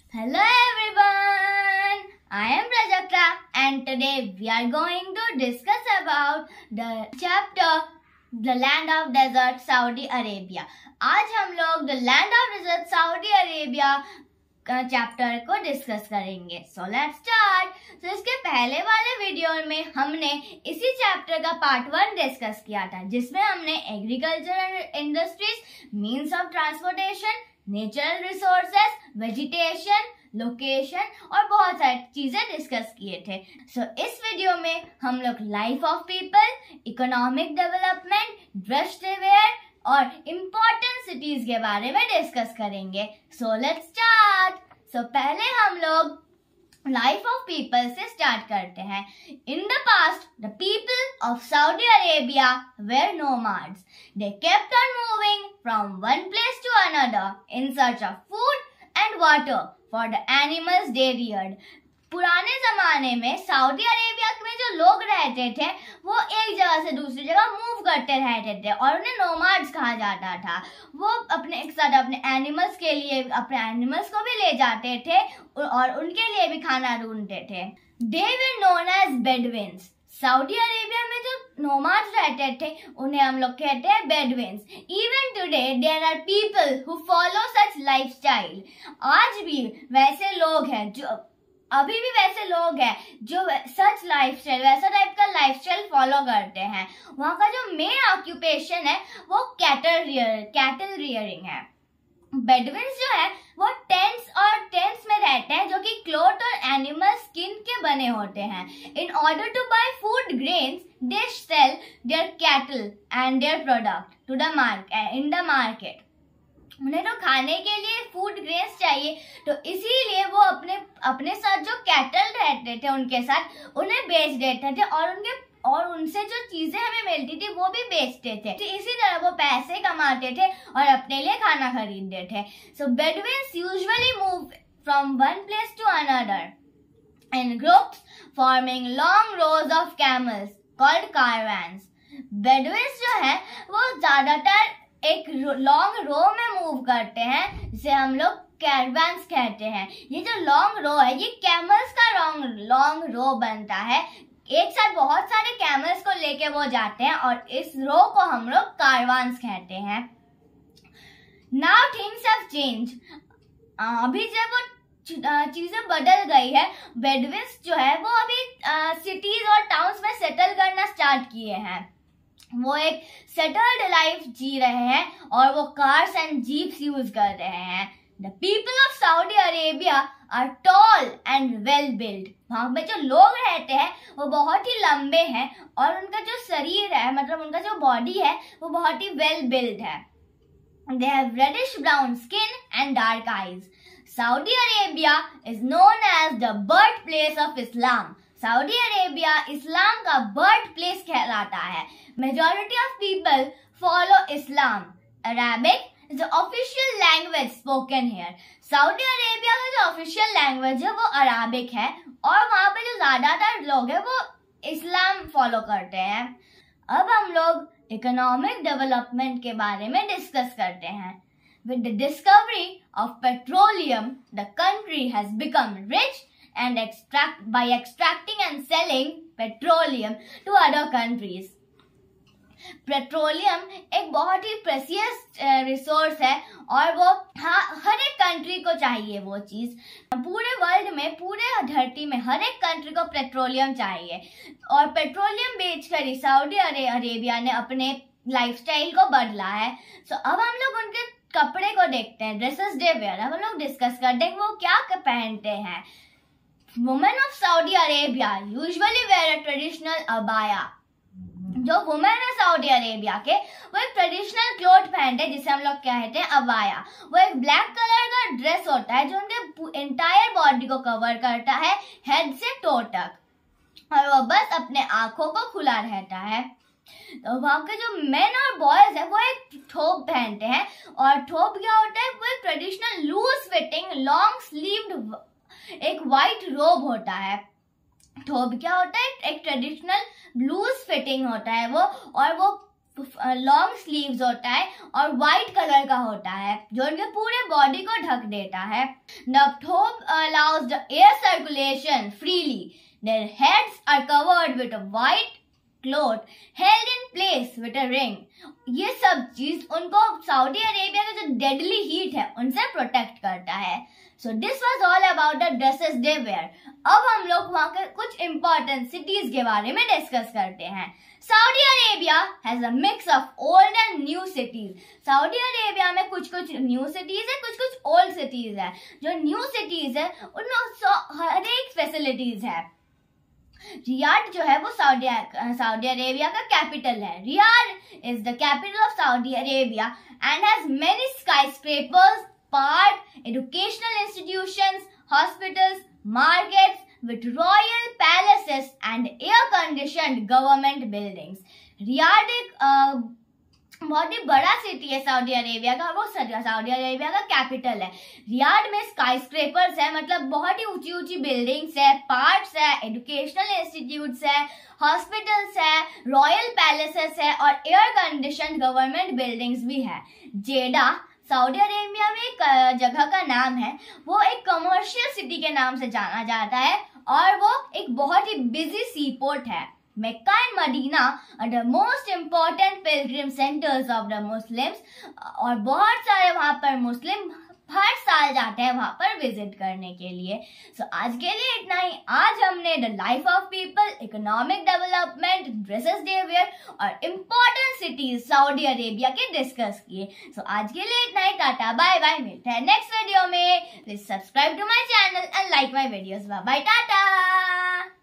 Hello everyone, I am Prajakta and today we are going to discuss about the chapter The Land of Desert Saudi Arabia. आज हम लोग The Land of Desert Saudi Arabia का chapter को discuss करेंगे. So let's start. तो इसके पहले वाले वीडियो में हमने इसी चैप्टर का पार्ट 1 डिस्कस किया था जिसमें हमने agriculture industries, means of transportation, natural resources, vegetation, location और बहुत सारी चीजें डिस्कस किए थे. सो इस वीडियो में हम लोग life of people, economic development, dress wear और इम्पोर्टेंट सिटीज के बारे में डिस्कस करेंगे. So let's start. सो पहले हम लोग लाइफ ऑफ पीपल से स्टार्ट करते हैं. In the past the people of Saudi Arabia were nomads. They kept on moving from one place to another in search of food and water for the animals they reared. पुराने जमाने में Saudi Arabia में जो लोग रहते थे वो एक जगह से दूसरी जगह मूव करते रहते थे और उन्हें नोमाड्स कहा जाता था. वो अपने एक साथ अपने एनिमल्स के लिए अपने एनिमल्स को भी ले जाते थे और उनके लिए भी खाना ढूंढते थे. They were known as Bedouins. Saudi Arabia में जो नोमाड्स रहते थे उन्हें हम लोग कहते हैं Bedouins. Even today there are people who follow such lifestyle. आज भी वैसे लोग हैं जो अभी भी वैसे लोग हैं जो सच लाइफस्टाइल, वैसा टाइप का लाइफस्टाइल फॉलो करते हैं. वहाँ का जो मेन ऑक्यूपेशन है वो कैटल रियरिंग है. बेडविन्स जो है वो टेंट्स में रहते हैं जो कि क्लॉथ और एनिमल स्किन के बने होते हैं. In order to buy food grains they sell their cattle and their product to the market in the market. उन्हें तो खाने के लिए फूड ग्रेन्स चाहिए तो इसीलिए वो अपने साथ जो कैटल रहते थे उनके साथ उन्हें बेच देते थे और उनसे जो चीजें हमें मिलती थी वो भी बेचते थे. तो इसी तरह वो पैसे कमाते थे और अपने लिए खाना खरीदते थे. So Bedouins usually move from one place to another in groups forming long rows of camels called caravans. Bedouins जो है वो ज्यादातर एक लॉन्ग रो में मूव करते हैं जिसे हम लोग कैरवान्स कहते हैं. ये जो लॉन्ग रो है ये कैमल्स का लॉन्ग रो बनता है. एक साथ बहुत सारे कैमल्स को लेके वो जाते हैं और इस रो को हम लोग कारवान्स कहते हैं. Now things have change. अभी जब वो चीजें बदल गई है, बेडुइन्स जो है वो अभी सिटीज और टाउन्स में सेटल करना स्टार्ट किए हैं. वो एक सेटल्ड लाइफ जी रहे हैं और वो कार्स एंड जीप्स यूज कर रहे हैं. The people of Saudi Arabia are tall and well build. वहां पे जो लोग रहते हैं वो बहुत ही लंबे हैं और उनका जो शरीर है मतलब उनका जो बॉडी है वो बहुत ही वेल बिल्ड है. They have reddish brown skin and dark eyes. Saudi Arabia is known as the birth place of Islam. Saudi Arabia Islam का बर्थ प्लेस कहलाता है. Majority of people follow Islam. Arabic is the official language spoken here. Saudi Arabia का जो official language है वो Arabic है और वहाँ पे जो ज्यादातर लोग हैं वो इस्लाम फॉलो करते हैं. अब हम लोग इकोनॉमिक डेवलपमेंट के बारे में डिस्कस करते हैं. With the discovery of petroleum the country has become rich and by extracting and selling petroleum to other countries. Petroleum एक बहुत ही प्रेशियस रिसोर्स है और वो हर एक कंट्री को चाहिए वो चीज. पूरे वर्ल्ड में, पूरे धरती में हर एक कंट्री को पेट्रोलियम चाहिए और पेट्रोलियम बेचकर ही सऊदी अरेबिया ने अपने लाइफस्टाइल को बदला है. सो अब हम लोग उनके कपड़े को देखते हैं. Dresses they wear. अब हम लोग डिस्कस करते हैं वो क्या पहनते हैं. Women of Saudi Arabia usually wear a traditional abaya. जो वुमेन है सऊदी अरेबिया के वो एक ट्रेडिशनल क्लोथ पहनते हैं जिसे हम लोग कहते हैं अबाया. वो एक ब्लैक कलर का ड्रेस होता है जो उनके एंटायर बॉडी को कवर करता है हेड से टो तक और वो बस अपने आंखों को खुला रहता है. तो वहाँ के जो मेन और बॉयज है वो एक थोप पहनते हैं और थोप क्या होता है वो एक traditional loose fitting long sleeved एक व्हाइट रोब होता है. थोप क्या होता है एक ट्रेडिशनल लूज फिटिंग होता है वो और वो लॉन्ग स्लीव्स होता है और व्हाइट कलर का होता है जो उनके पूरे बॉडी को ढक देता है। The top allows the air circulation freely. Their heads are covered with a white cloth held in place with a ring. ये सब चीज उनको सऊदी अरेबिया का जो डेडली हीट है उनसे प्रोटेक्ट करता है। So this was all about the dresses they wear. अब हम लोग वहाँ के कुछ इम्पोर्टेंट सिटीज के बारे में डिस्कस करते हैं। Saudi Arabia has a mix of old and new cities. Saudi Arabia में कुछ न्यू सिटीज है, कुछ ओल्ड सिटीज है। जो न्यू सिटीज है उनमें हर एक फैसिलिटीज है। रियाद जो है वो सऊदी अरेबिया का कैपिटल है। Riyadh is the capital of Saudi Arabia and has many skyscrapers, park, educational institutions, hospitals, markets with royal palaces and air-conditioned government buildings. रियाद एक बहुत ही बड़ा सिटी है सऊदी अरेबिया का, वो सऊदी अरेबिया का कैपिटल है। रियाद में स्काईस्क्रेपर्स है, मतलब बहुत ही ऊंची ऊंची बिल्डिंग्स है, पार्क्स है, एजुकेशनल इंस्टीट्यूट्स है, हॉस्पिटल्स है, रॉयल पैलेसेस है और एयर कंडीशनड गवर्नमेंट बिल्डिंग्स भी है। जेडा सऊदी अरेबिया में एक जगह का नाम है, वो एक कमर्शियल सिटी के नाम से जाना जाता है और वो एक बहुत ही बिजी सी पोर्ट है। Mecca and Medina are the most important pilgrim centers of the Muslims और बहुत सारे वहाँ पर मुस्लिम हर साल जाते हैं वहाँ पर विजिट करने के लिए। सो आज के लिए इतना ही। आज हमने the life of people, economic development, dresses they wear और इम्पोर्टेंट सिटीज सऊदी अरेबिया के डिस्कस किए। सो आज के लिए इतना ही। टाटा बाय बाय, मिलते हैं नेक्स्ट वीडियो में। Please subscribe to my channel and like my videos. Bye bye, Tata.